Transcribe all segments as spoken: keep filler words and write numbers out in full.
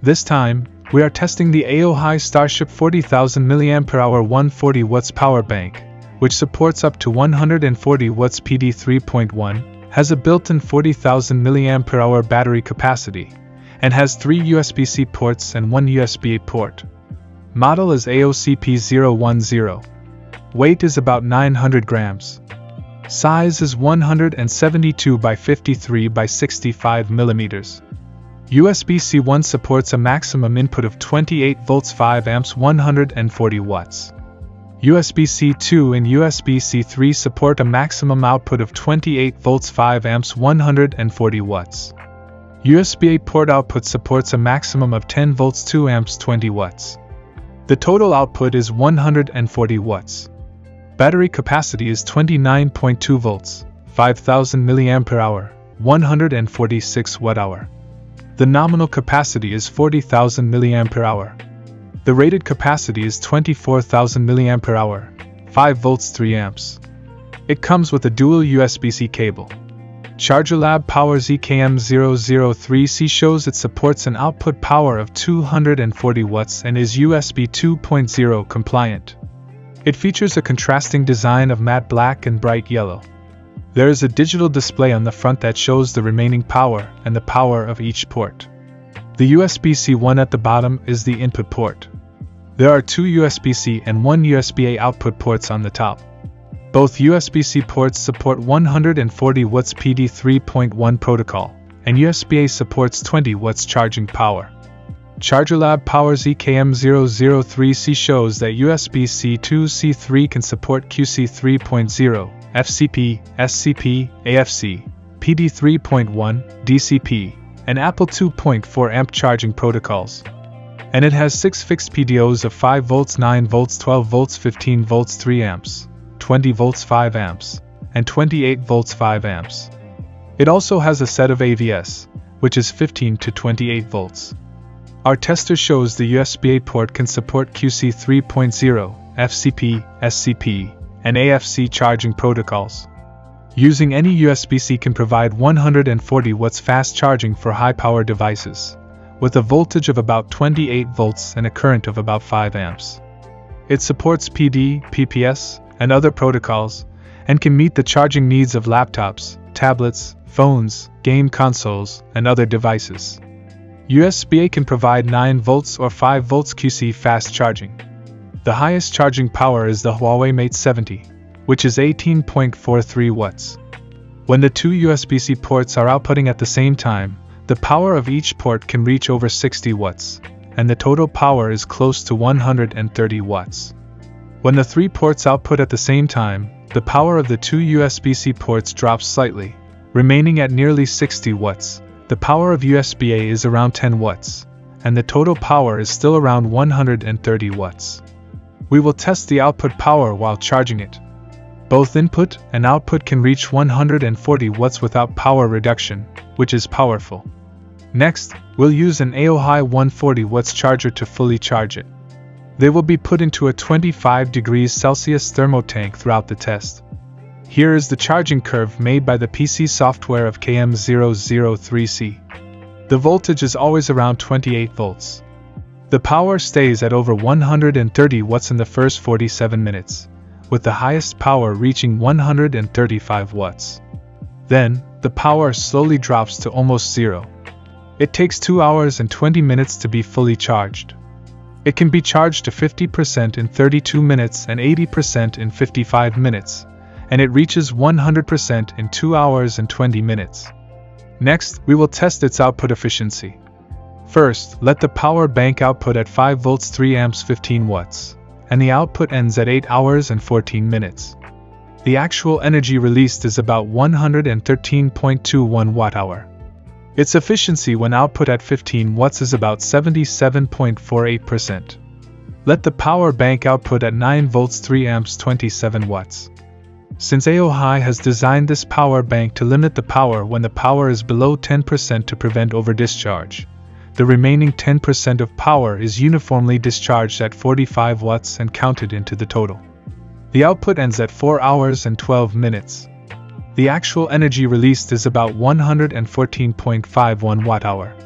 This time, we are testing the AOHi Starship forty thousand milliamp hour one hundred forty watts power bank, which supports up to one hundred forty watts P D three point one, has a built-in forty thousand milliamp hour battery capacity, and has three U S B C ports and one U S B A port. Model is A O C P zero one zero. Weight is about nine hundred grams. Size is one hundred seventy-two by fifty-three by sixty-five millimeters. U S B C one supports a maximum input of twenty-eight volts five amps one hundred forty watts. U S B C two and U S B C three support a maximum output of twenty-eight volts five amps one hundred forty watts. U S B A port output supports a maximum of ten volts two amps twenty watts. The total output is one hundred forty watts. Battery capacity is twenty-nine point two volts, five thousand milliamp hour, one hundred forty-six watt hour. The nominal capacity is forty thousand milliamp hour. The rated capacity is twenty-four thousand milliamp hour, five volts three amps. It comes with a dual U S B C cable. ChargerLAB Power Z K M zero zero three C shows it supports an output power of two hundred forty watts and is U S B two point oh compliant. It features a contrasting design of matte black and bright yellow. There is a digital display on the front that shows the remaining power and the power of each port. The U S B C one at the bottom is the input port. There are two U S B C and one U S B A output ports on the top. Both U S B C ports support one hundred forty watts P D three point one protocol, and U S B A supports twenty watts charging power. ChargerLAB Power Z K M zero zero three C shows that U S B C two C three can support Q C three point oh, F C P, S C P, A F C, P D three point one, D C P, and Apple two point four amp charging protocols. And it has six fixed P D Os of five volts nine volts twelve volts fifteen volts three amps, twenty volts five amps, and twenty-eight volts five amps. It also has a set of A V S, which is fifteen to twenty-eight volts. Our tester shows the U S B A port can support Q C three point oh, F C P, S C P, and A F C charging protocols. Using any U S B C can provide one hundred forty watts fast charging for high-power devices, with a voltage of about twenty-eight volts and a current of about five amps. It supports P D, P P S, and other protocols, and can meet the charging needs of laptops, tablets, phones, game consoles, and other devices. U S B A can provide nine volts or five volts Q C fast charging. The highest charging power is the Huawei Mate seventy, which is eighteen point four three watts. When the two U S B C ports are outputting at the same time, the power of each port can reach over sixty watts, and the total power is close to one hundred thirty watts. When the three ports output at the same time, the power of the two U S B C ports drops slightly, remaining at nearly sixty watts. The power of U S B A is around ten watts, and the total power is still around one hundred thirty watts. We will test the output power while charging it. Both input and output can reach one hundred forty watts without power reduction, which is powerful. Next, we'll use an AOHi one hundred forty watts charger to fully charge it. They will be put into a twenty-five degrees Celsius thermotank throughout the test. Here is the charging curve made by the P C software of K M zero zero three C. The voltage is always around twenty-eight volts. The power stays at over one hundred thirty watts in the first forty-seven minutes, with the highest power reaching one hundred thirty-five watts. Then, the power slowly drops to almost zero. It takes two hours and twenty minutes to be fully charged. It can be charged to fifty percent in thirty-two minutes and eighty percent in fifty-five minutes, and it reaches one hundred percent in two hours and twenty minutes. Next, we will test its output efficiency. First, let the power bank output at five volts three amps fifteen watts, and the output ends at eight hours and fourteen minutes. The actual energy released is about one hundred thirteen point two one watt hour. Its efficiency when output at fifteen watts is about seventy-seven point four eight percent. Let the power bank output at nine volts three amps twenty-seven watts. Since AOHi has designed this power bank to limit the power when the power is below ten percent to prevent over-discharge, the remaining ten percent of power is uniformly discharged at forty-five watts and counted into the total. The output ends at four hours and twelve minutes. The actual energy released is about one hundred fourteen point five one watt hour.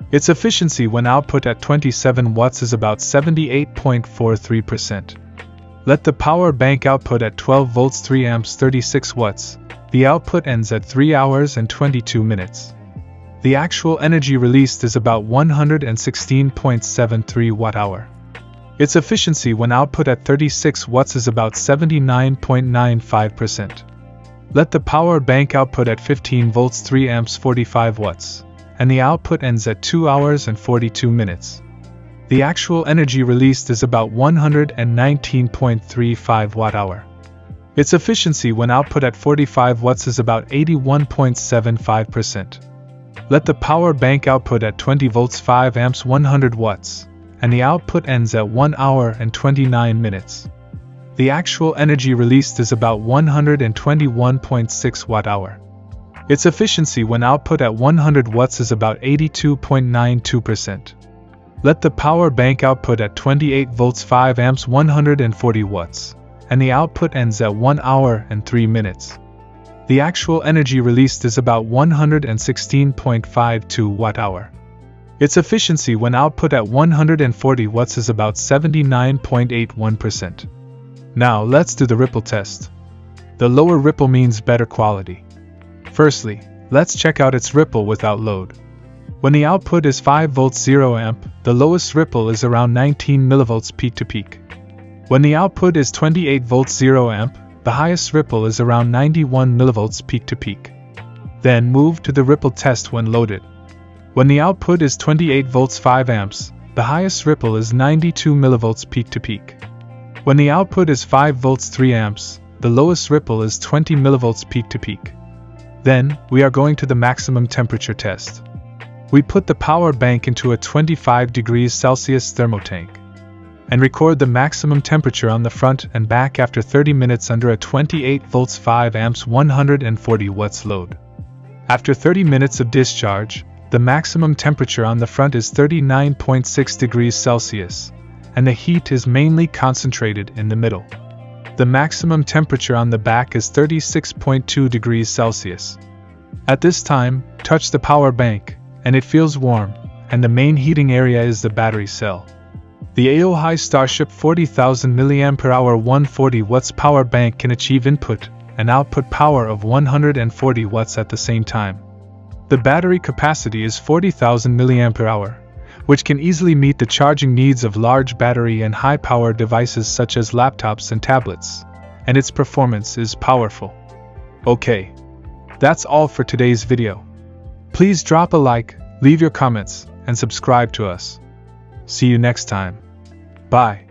Its efficiency when output at twenty-seven watts is about seventy-eight point four three percent. Let the power bank output at twelve volts three amps thirty-six watts. The output ends at three hours and twenty-two minutes. The actual energy released is about one hundred sixteen point seven three watt hour. Its efficiency when output at thirty-six watts is about seventy-nine point nine five percent. Let the power bank output at fifteen volts three amps forty-five watts, and the output ends at two hours and forty-two minutes. The actual energy released is about one hundred nineteen point three five watt hour. Its efficiency when output at forty-five watts is about eighty-one point seven five percent. Let the power bank output at twenty volts five amps one hundred watts, and the output ends at one hour and twenty-nine minutes. The actual energy released is about one hundred twenty-one point six watt hour. Its efficiency when output at one hundred watts is about eighty-two point nine two percent. Let the power bank output at twenty-eight volts five amps one hundred forty watts, and the output ends at one hour and three minutes. The actual energy released is about one hundred sixteen point five two watt hour. Its efficiency when output at one hundred forty watts is about seventy-nine point eight one percent. Now let's do the ripple test. The lower ripple means better quality. Firstly, let's check out its ripple without load. When the output is five volts zero amp, the lowest ripple is around nineteen millivolts peak to peak. When the output is twenty-eight volts zero amp, the highest ripple is around ninety-one millivolts peak to peak. Then move to the ripple test when loaded. When the output is twenty-eight volts five amps, the highest ripple is ninety-two millivolts peak to peak. When the output is five volts three amps, the lowest ripple is twenty millivolts peak to peak. Then, we are going to the maximum temperature test. We put the power bank into a twenty-five degrees Celsius thermotank and record the maximum temperature on the front and back after thirty minutes under a twenty-eight volts five amps one hundred forty watts load. After thirty minutes of discharge, the maximum temperature on the front is thirty-nine point six degrees Celsius, and the heat is mainly concentrated in the middle. The maximum temperature on the back is thirty-six point two degrees Celsius. At this time, touch the power bank, and it feels warm, and the main heating area is the battery cell. The AOHi Starship forty thousand milliamp hour one hundred forty watts power bank can achieve input and output power of one hundred forty watts at the same time. The battery capacity is forty thousand milliamp hour, which can easily meet the charging needs of large battery and high-power devices such as laptops and tablets, and its performance is powerful. Okay, that's all for today's video. Please drop a like, leave your comments, and subscribe to us. See you next time. Bye.